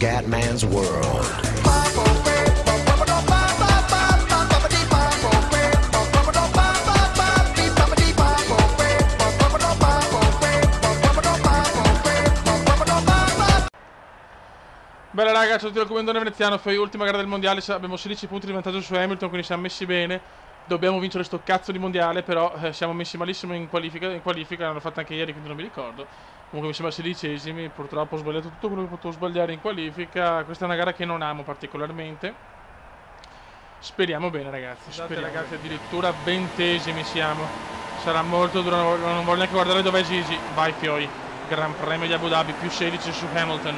Scatman's World. Bella raga, ciao a tutti dal comandone veneziano, poi ultima gara del mondiale, abbiamo 16 punti di vantaggio su Hamilton, quindi siamo messi bene. Dobbiamo vincere sto cazzo di mondiale, però siamo messi malissimo in qualifica l'hanno fatta anche ieri, quindi non mi ricordo. Comunque mi sembra 16esimi, purtroppo ho sbagliato tutto quello che potevo sbagliare in qualifica. Questa è una gara che non amo particolarmente. Speriamo bene ragazzi, speriamo ragazzi, bene. Addirittura 20esimi siamo. Sarà molto duro, non voglio neanche guardare dov'è Gigi. Vai Fioi, Gran Premio di Abu Dhabi, più 16 su Hamilton.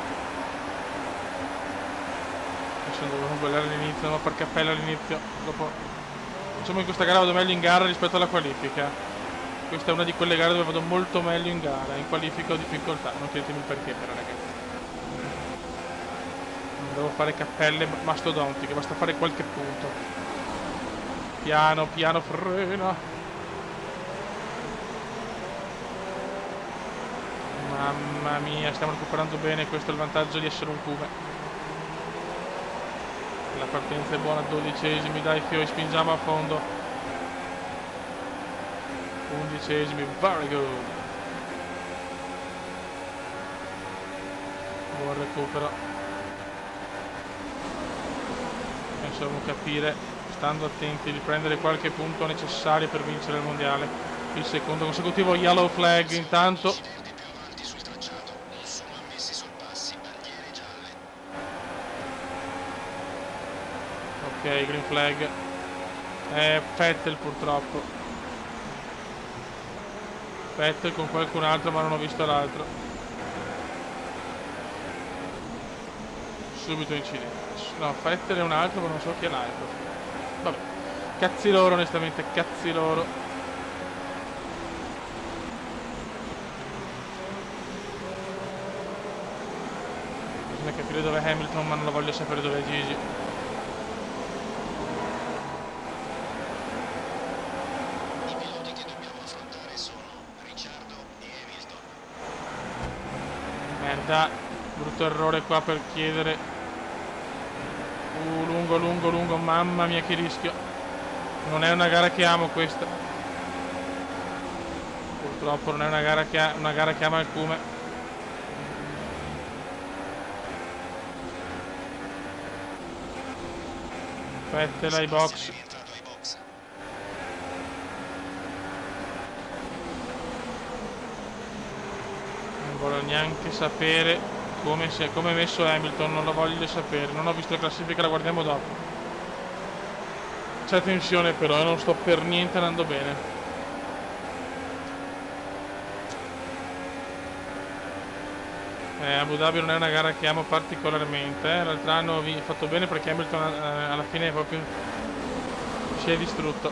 Dovevo sbagliare all'inizio, devo far cappello all'inizio. Dopo, diciamo che questa gara vado meglio in gara rispetto alla qualifica. Questa è una di quelle gare dove vado molto meglio in gara. In qualifica ho difficoltà, non chiedetemi il perché però ragazzi. Non devo fare cappelle mastodontiche, basta fare qualche punto. Piano piano frena. Mamma mia, stiamo recuperando bene, questo è il vantaggio di essere un Cume. La partenza è buona, 12esimi, dai Fioi, spingiamo a fondo. 11esimi, very good. Buon recupero. Possiamo capire, stando attenti, di prendere qualche punto necessario per vincere il mondiale. Il secondo consecutivo yellow flag intanto. Ok, green flag. Vettel purtroppo. Vettel con qualcun altro ma non ho visto l'altro. Subito incidente. No, Vettel è un altro ma non so chi è l'altro. Vabbè. Cazzi loro onestamente, cazzi loro. Bisogna capire dove è Hamilton ma non lo voglio sapere dove è Gigi. Merda, brutto errore qua per chiedere. Lungo, lungo, lungo, mamma mia che rischio. Non è una gara che amo questa. Purtroppo non è una gara che ama il Cume. Vettel ai box. Non voglio neanche sapere come è messo Hamilton, non lo voglio sapere, non ho visto la classifica, la guardiamo dopo. C'è tensione però e non sto per niente andando bene. Abu Dhabi non è una gara che amo particolarmente, l'altro anno ho fatto bene perché Hamilton alla fine proprio si è distrutto.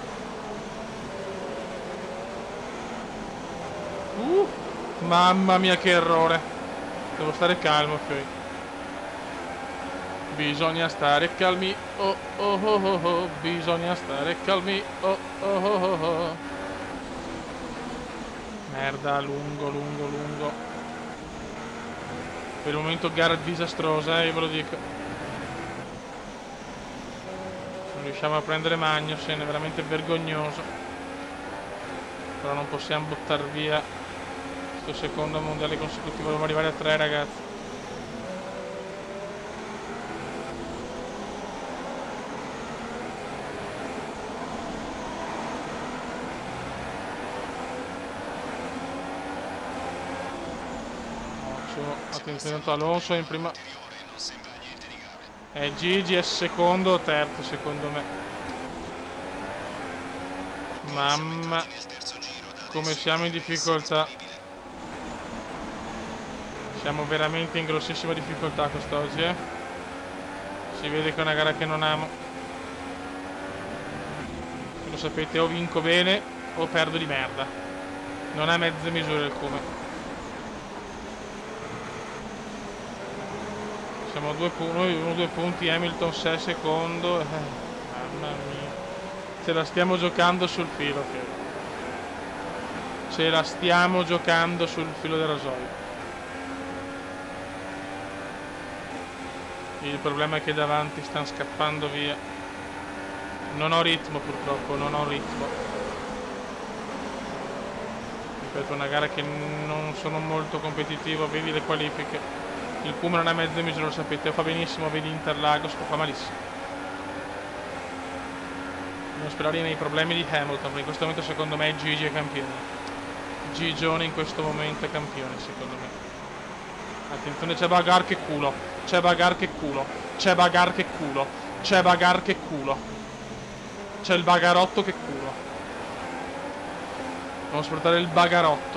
Mamma mia che errore. Devo stare calmo Fioi. Bisogna stare calmi. Oh oh oh oh oh. Bisogna stare calmi. Oh oh oh oh oh. Merda, lungo, lungo, lungo. Per il momento gara disastrosa, io ve lo dico. Non riusciamo a prendere Magnussen, è veramente vergognoso. Però non possiamo buttare via questo secondo mondiale consecutivo, dobbiamo arrivare a 3 ragazzi. Attenzione, Alonso in prima. Gigi è secondo o terzo secondo me. Mamma, come siamo in difficoltà. Siamo veramente in grossissima difficoltà quest'oggi, Si vede che è una gara che non amo. Lo sapete, o vinco bene o perdo di merda. Non ha mezze misure il Cume. Siamo a 2 punti, Hamilton 6 secondo. Mamma mia. Ce la stiamo giocando sul filo, Ce la stiamo giocando sul filo del rasoio. Il problema è che davanti stanno scappando via. Non ho ritmo purtroppo, non ho ritmo. Ripeto, una gara che non sono molto competitivo, vedi le qualifiche. Il Puma non è mezzo misero, lo sapete, fa benissimo, vedi Interlagos, fa malissimo. Non sperare nei problemi di Hamilton, perché in questo momento secondo me Gigi è campione. Gigione in questo momento è campione, secondo me. Attenzione, c'è Bagar che culo. C'è Bagar che culo. C'è Bagar che culo. C'è Bagar che culo. C'è il bagarotto che culo. Dobbiamo sfruttare il bagarotto.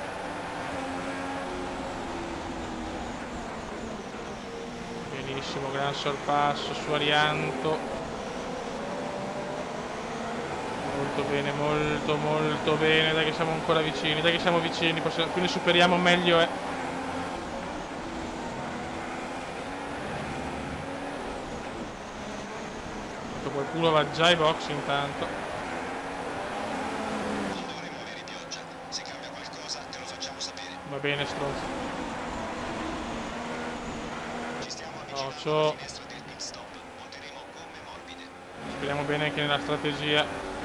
Benissimo, gran sorpasso su Arianto. Molto bene, molto molto bene. Dai che siamo ancora vicini, dai che siamo vicini. Più ne superiamo meglio è. Qualcuno va già ai box intanto. Va bene, stronzo. Occhio. Speriamo bene anche nella strategia.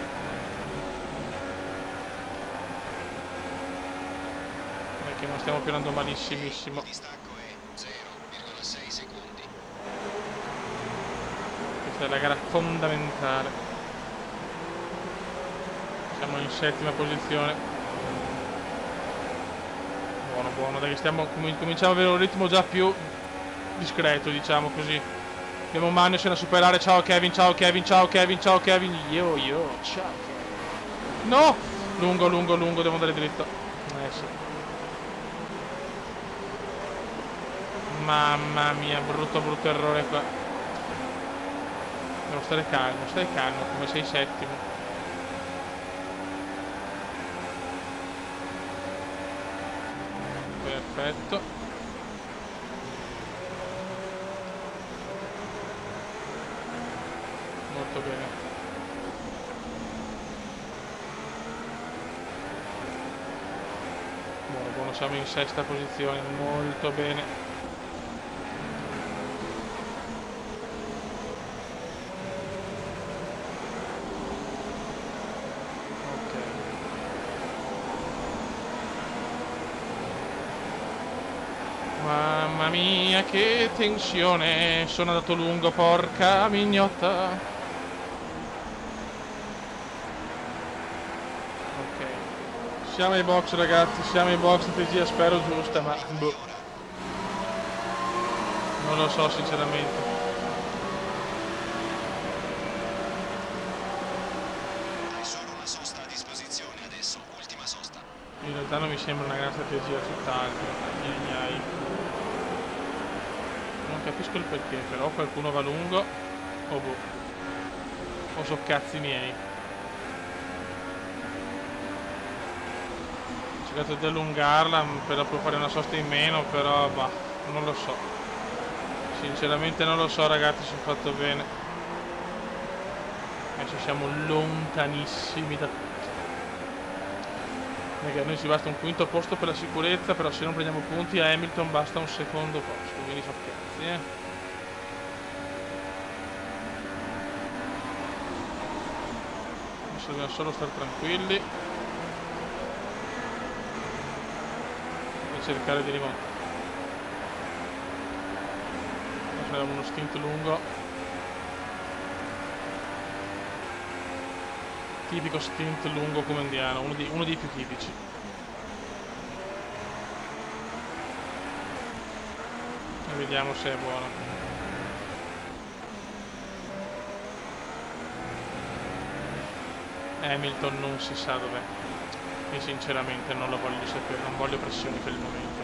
Perché non stiamo più andando malissimissimo. Questa è la gara fondamentale. Siamo in settima posizione. Buono, buono, dai che stiamo, cominciamo ad avere un ritmo già più discreto, diciamo così. Abbiamo Magnussen da superare, ciao Kevin, ciao Kevin, ciao Kevin, ciao Kevin. Ciao Kevin. No! Lungo, lungo, lungo, devo andare dritto. Sì. Mamma mia, brutto, brutto errore qua. Devo stare calmo, come sei settimo. Perfetto. Molto bene. Buono, buono, siamo in sesta posizione, molto bene. Mamma mia che tensione. Sono andato lungo, porca mignotta. Ok. Siamo ai box ragazzi, siamo ai box, strategia spero giusta, ma boh. Non lo so sinceramente. Hai solo una sosta a disposizione adesso, ultima sosta. In realtà non mi sembra una gran strategia, tutt'altro. Non capisco il perché, però qualcuno va lungo. Oh boh. O so cazzi miei. Ho cercato di allungarla per dopo fare una sosta in meno, però bah, non lo so. Sinceramente non lo so ragazzi se ho fatto bene. Adesso siamo lontanissimi da tutto. Perché a noi ci basta un quinto posto per la sicurezza, però se non prendiamo punti a Hamilton basta un secondo posto, quindi so cazzi, Adesso dobbiamo solo stare tranquilli e cercare di rimontare. Adesso abbiamo uno stint lungo. Tipico stint lungo come indiano, uno dei più tipici. E vediamo se è buono. Hamilton non si sa dov'è. E sinceramente non lo voglio sapere, non voglio pressioni per il momento.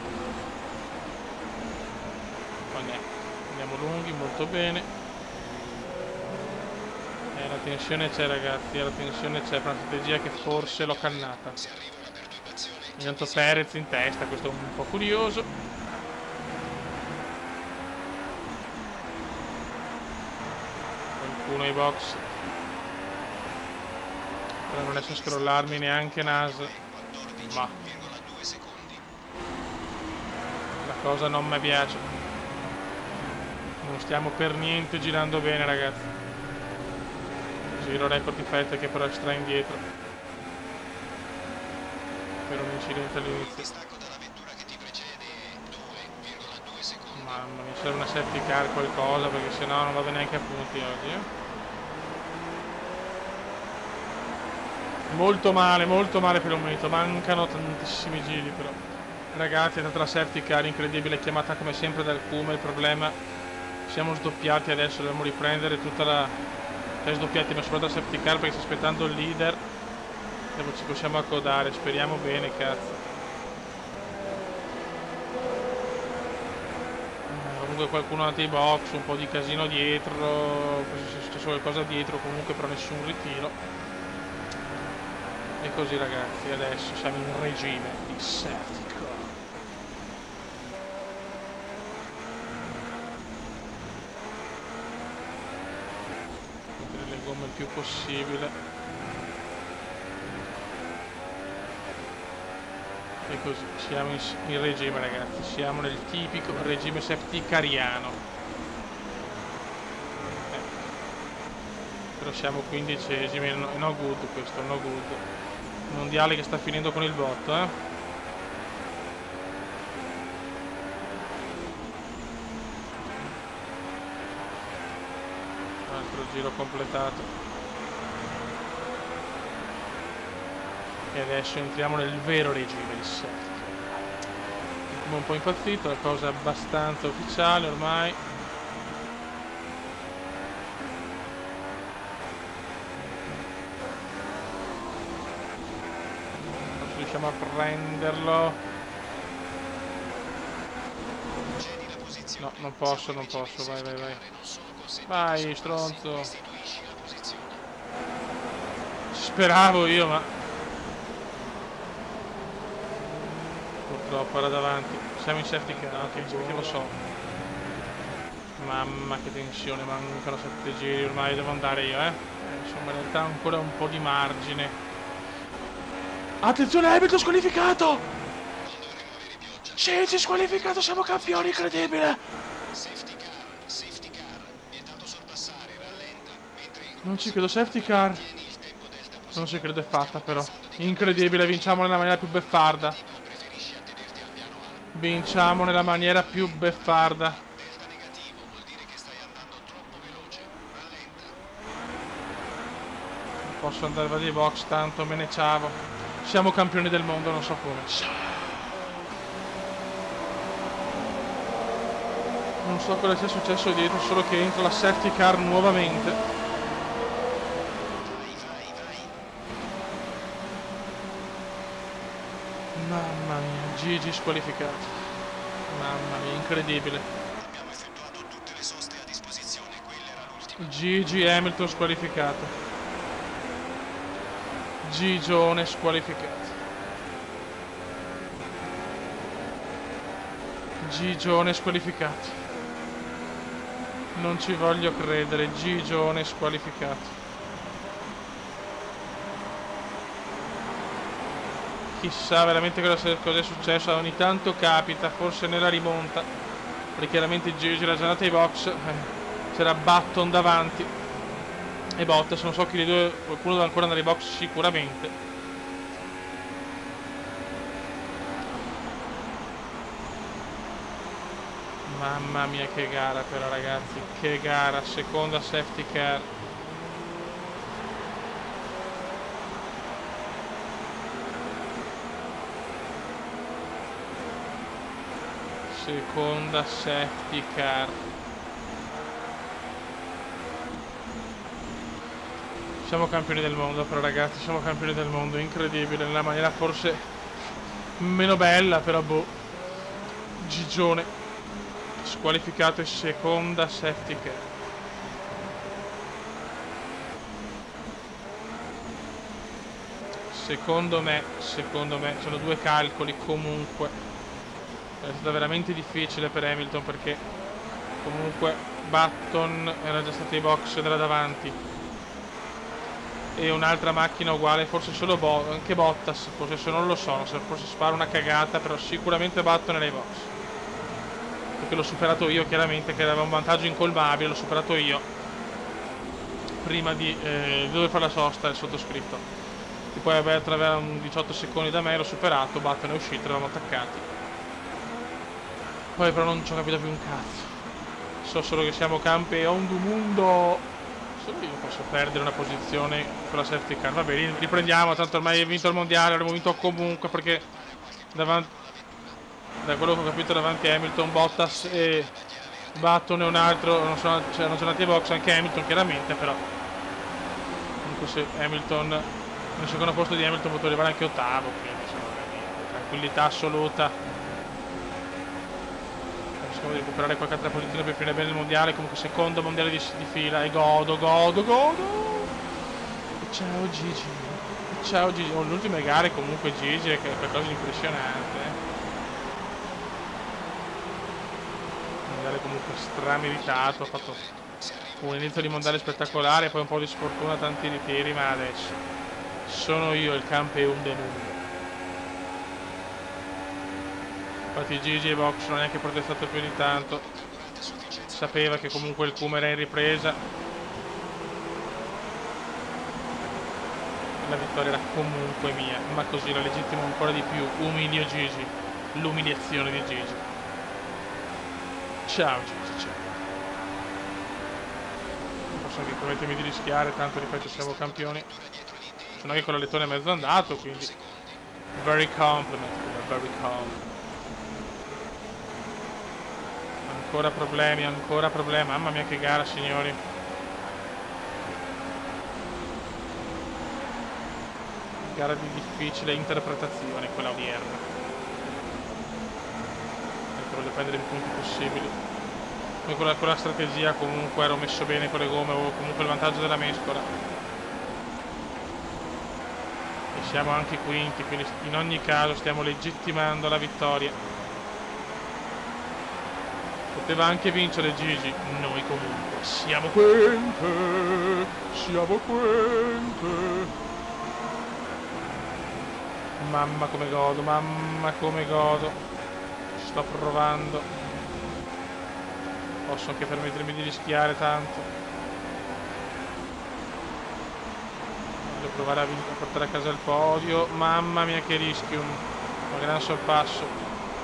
Ok, andiamo lunghi, molto bene. La tensione c'è ragazzi, la tensione c'è per una strategia che forse l'ho cannata. Intanto Perez in testa, questo è un po' curioso. Qualcuno ai box. Però non riesco a scrollarmi neanche Nas. Ma la cosa non mi piace. Non stiamo per niente girando bene, ragazzi. Giro record di fette che però è stra indietro per un incidente all'inizio. Distacco dalla vettura che ti precede 2,2 secondi. Mamma mia, c'era una safety car qualcosa, perché sennò non vado neanche a punti oggi, Molto male per un momento, mancano tantissimi giri però. Ragazzi, è stata la safety car incredibile, chiamata come sempre dal Kuma. Il problema, siamo sdoppiati adesso, dobbiamo riprendere tutta la... sdoppiati, ma soprattutto la safety car perché sta aspettando il leader. E poi ci possiamo accodare, speriamo bene, cazzo. Comunque qualcuno ha dei box, un po' di casino dietro, se c'è solo qualcosa dietro, comunque però nessun ritiro. E così ragazzi, adesso siamo in regime di safety car. Mettere le gomme il più possibile. E così, siamo in regime ragazzi, siamo nel tipico regime safety cariano. Però siamo 15esimi, no good questo, no good. Mondiale che sta finendo con il botto, Altro giro completato. E adesso entriamo nel vero regime di safety. Siamo un po' impazzito, la cosa è abbastanza ufficiale ormai. Riusciamo a prenderlo. No, non posso, vai. Vai, stronzo. Speravo io, ma purtroppo era davanti. Siamo in safety car, anche perché lo so. Mamma che tensione, mancano 7 giri, ormai devo andare io, Insomma, in realtà ancora un po' di margine. Attenzione, Hamilton squalificato! Sì, si è squalificato, siamo campioni, incredibile! Non ci credo, safety car. Non ci credo, è fatta però. Incredibile, vinciamo nella maniera più beffarda. Vinciamo nella maniera più beffarda. Non posso andare via di box, tanto me ne ciavo. Siamo campioni del mondo, non so come. Non so cosa sia successo dietro, solo che entra la safety car nuovamente. Mamma mia, Gigi squalificato. Mamma mia, incredibile. Abbiamo effettuato tutte le soste a disposizione, quella era l'ultima. Gigi Hamilton squalificato. Gigione squalificato. Gigione squalificato. Non ci voglio credere, Gigione squalificato. Chissà veramente cosa è successo, ogni tanto capita, forse nella rimonta. Perché chiaramente Gigi era già andato ai box, c'era Button davanti. E Bottas, non so chi dei due, qualcuno deve ancora andare ai box sicuramente. Mamma mia che gara però ragazzi, che gara, seconda safety car. Seconda safety car. Siamo campioni del mondo però ragazzi, siamo campioni del mondo, incredibile, nella maniera forse meno bella, però boh. Gigione squalificato in seconda safety car. Secondo me sono due calcoli comunque. È stata veramente difficile per Hamilton perché comunque Button era già stato ai box da davanti. E un'altra macchina uguale, forse solo anche Bottas, forse non lo so, se forse spara una cagata, però sicuramente Button nei box. che l'ho superato io, chiaramente, che aveva un vantaggio incolmabile, l'ho superato io prima di dover fare la sosta il sottoscritto, che poi aveva un 18 secondi da me, l'ho superato, Button è uscito, eravamo attaccati. Poi però non ci ho capito più un cazzo, so solo che siamo campioni du mondo. Solo io posso perdere una posizione con la safety car. Va bene, riprendiamo, tanto ormai hai vinto il mondiale, avremo vinto comunque, perché davanti, da quello che ho capito, davanti a Hamilton, Bottas e Button e un altro non sono andati ai box, anche Hamilton chiaramente, però comunque se Hamilton nel secondo posto di Hamilton potrà arrivare anche ottavo, quindi insomma, tranquillità assoluta. Cerchiamo di recuperare qualche altra posizione per finire bene il mondiale, comunque secondo mondiale di fila, e godo. Ciao Gigi. Ciao Gigi. Oh, le ultime gare comunque Gigi è qualcosa di impressionante. Mondiale comunque strameritato, ha fatto un inizio di mondiale spettacolare, poi un po' di sfortuna, tanti ritiri, ma adesso sono io il campione del mondo. Infatti Gigi e Box non ha neanche protestato più di tanto, sapeva che comunque il Kuma era in ripresa, la vittoria era comunque mia, ma così la legittimo ancora di più. Umilio Gigi, l'umiliazione di Gigi. Ciao Gigi, ciao. Non posso anche permettermi di rischiare, tanto ripeto siamo campioni, sono anche con la lettone mezzo andato, quindi very compliment, very compliment. Ancora problemi, mamma mia che gara signori. Gara di difficile interpretazione quella odierna. Voglio prendere i punti possibili. Poi con la strategia comunque ero messo bene con le gomme, avevo comunque il vantaggio della mescola. E siamo anche quinti, quindi in ogni caso stiamo legittimando la vittoria. Poteva anche vincere Gigi, noi comunque siamo quinte, siamo quinte. Mamma come godo, sto provando, posso anche permettermi di rischiare tanto, voglio provare a portare a casa il podio, mamma mia che rischio, un gran sorpasso.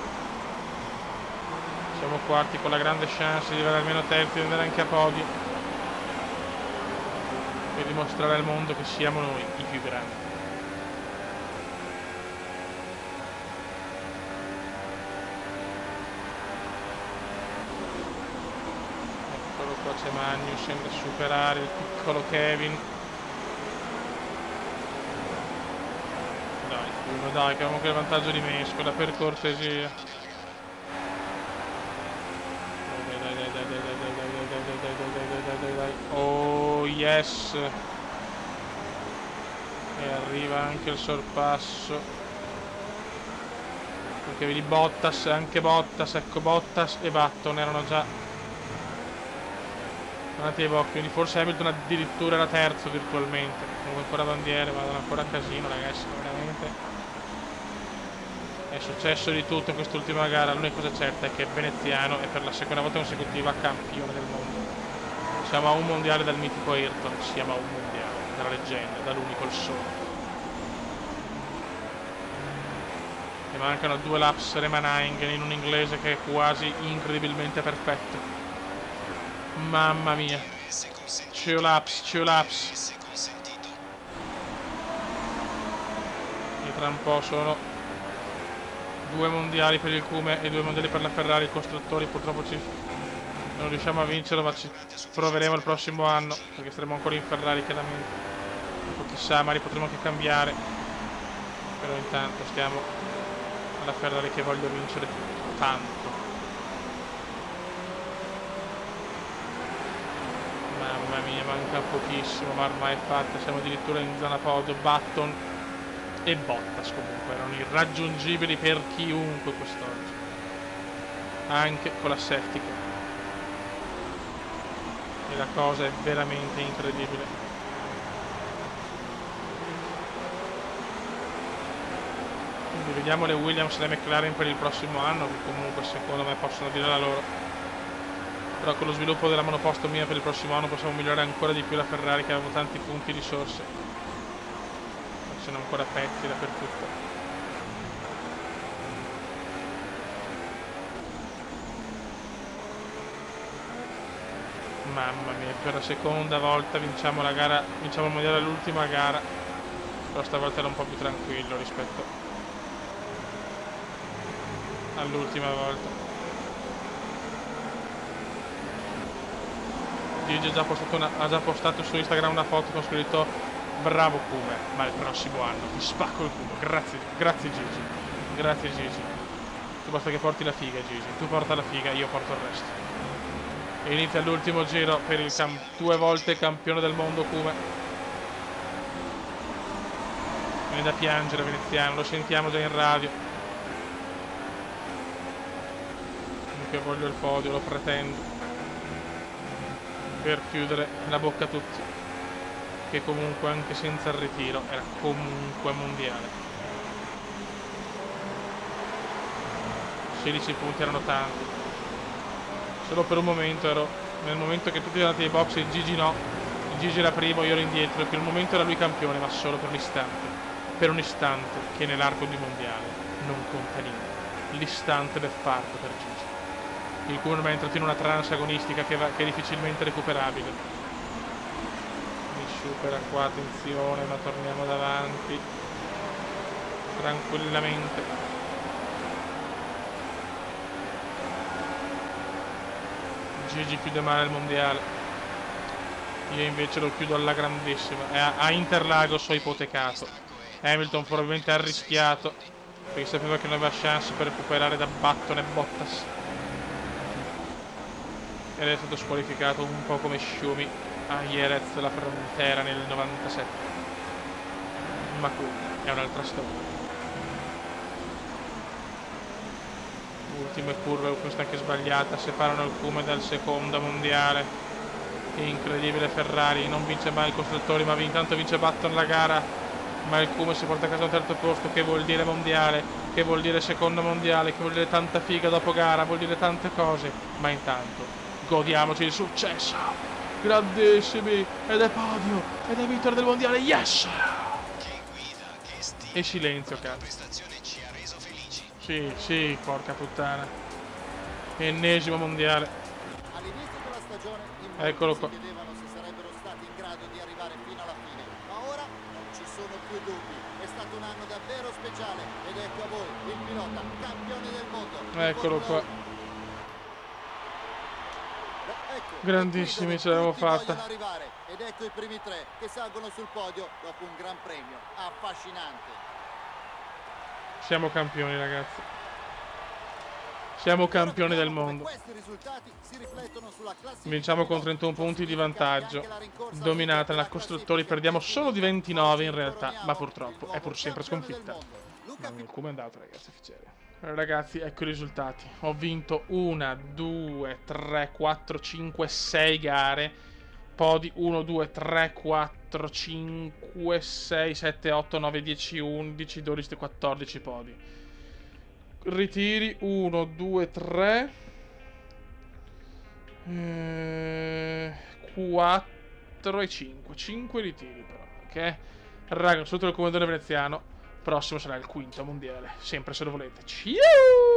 Siamo quarti con la grande chance di arrivare almeno terzi e andare anche a podio, per dimostrare al mondo che siamo noi i più grandi. Eccolo qua, c'è Magnussen da superare il piccolo Kevin. Dai, che abbiamo anche il vantaggio di mescola, per cortesia. Oh yes, e arriva anche il sorpasso, perché vedi Bottas, anche Bottas, ecco Bottas e Button erano già andati ai box, quindi forse Hamilton addirittura era terzo virtualmente. Comunque ancora bandiere, ma ancora casino ragazzi, veramente è successo di tutto in quest'ultima gara. L'unica cosa certa è che Veneziano è per la seconda volta consecutiva campione del mondo. Siamo a un mondiale dal mitico Ayrton, siamo a un mondiale dalla leggenda, dall'unico, il solo. E mancano 2 laps remaining in un inglese che è quasi incredibilmente perfetto. Mamma mia, 2 laps. E tra un po' sono 2 mondiali per il Kuma e 2 mondiali per la Ferrari. I costruttori purtroppo non riusciamo a vincerlo, ma ci proveremo il prossimo anno, perché saremo ancora in Ferrari chiaramente. Poi chissà, magari potremo anche cambiare, però intanto stiamo alla Ferrari che voglio vincere tanto. Mamma mia, manca pochissimo, ma ormai è fatta, siamo addirittura in zona podio. Button e Bottas comunque erano irraggiungibili per chiunque quest'oggi, anche con la safety car. E la cosa è veramente incredibile. Vediamo le Williams e le McLaren per il prossimo anno, che comunque secondo me possono dire la loro. Però con lo sviluppo della monoposto mia per il prossimo anno possiamo migliorare ancora di più la Ferrari, che aveva tanti punti e risorse. Ci sono ancora pezzi dappertutto. Mamma mia, per la seconda volta vinciamo la gara, vinciamo il mondiale all'ultima gara. Però stavolta era un po' più tranquillo rispetto all'ultima volta. Gigi ha già postato su Instagram una foto con scritto bravo Come, ma il prossimo anno ti spacco il culo. Grazie Gigi. Grazie Gigi. Tu basta che porti la figa Gigi. Tu porta la figa, io porto il resto. E inizia l'ultimo giro per il 2 volte campione del mondo Come. Viene da piangere veneziano, lo sentiamo già in radio. Che voglio il podio, lo pretendo. Per chiudere la bocca a tutti. Che comunque anche senza il ritiro era comunque mondiale. 16 punti erano tanti. Solo per un momento ero, nel momento che tutti erano andati ai box e Gigi no, Gigi era primo, io ero indietro, e per un momento era lui campione, ma solo per l'istante. Per un istante che nell'arco di mondiale non conta niente. L'istante beffardo per Gigi. Il Kuma è entrato in una trance agonistica che è difficilmente recuperabile. Mi supera qua, attenzione, ma torniamo davanti tranquillamente. Gigi chiude male il mondiale, io invece lo chiudo alla grandissima. A Interlagos ho ipotecato. Hamilton probabilmente ha rischiato perché sapeva che non aveva chance per recuperare da Button e Bottas, ed è stato squalificato un po' come Schumi a Jerez della Frontera nel 97. Ma qui è un'altra storia. Ultime curve, questa anche sbagliata, separano il Kuma dal secondo mondiale. Incredibile Ferrari, non vince mai il costruttori, ma intanto vince Button la gara, ma il Kuma si porta a casa un terzo posto, che vuol dire mondiale, che vuol dire secondo mondiale, che vuol dire tanta figa dopo gara, vuol dire tante cose, ma intanto godiamoci il successo. Grandissimi, ed è podio, ed è vittoria del mondiale, yes! E silenzio, cazzo. Sì, porca puttana. Ennesimo mondiale. All'inizio della stagione Eccolo qua. si chiedevano se sarebbero stati in grado di arrivare fino alla fine, ma ora non ci sono più dubbi. È stato un anno davvero speciale ed ecco a voi il pilota campione del mondo. Eccolo qua. Ecco, Grandissimi, ce l'avevo fatta. Ed ecco i primi 3 che salgono sul podio dopo un gran premio affascinante. Siamo campioni, ragazzi. Siamo campioni del mondo. Vinciamo con 31 punti di vantaggio. Dominata nella costruttori, perdiamo solo di 29 in realtà, ma purtroppo è pur sempre sconfitta. Come è andato, ragazzi? Ragazzi, ecco i risultati. Ho vinto 1, 2, 3, 4, 5, 6 gare. Podi 1, 2, 3, 4, 5, 6, 7, 8, 9, 10, 11, 12, 14 podi. Ritiri 1, 2, 3, 4 e 5. 5 ritiri però, ok? Raga, sotto il comandante veneziano. Prossimo sarà il quinto mondiale. Sempre se lo volete. Ciao!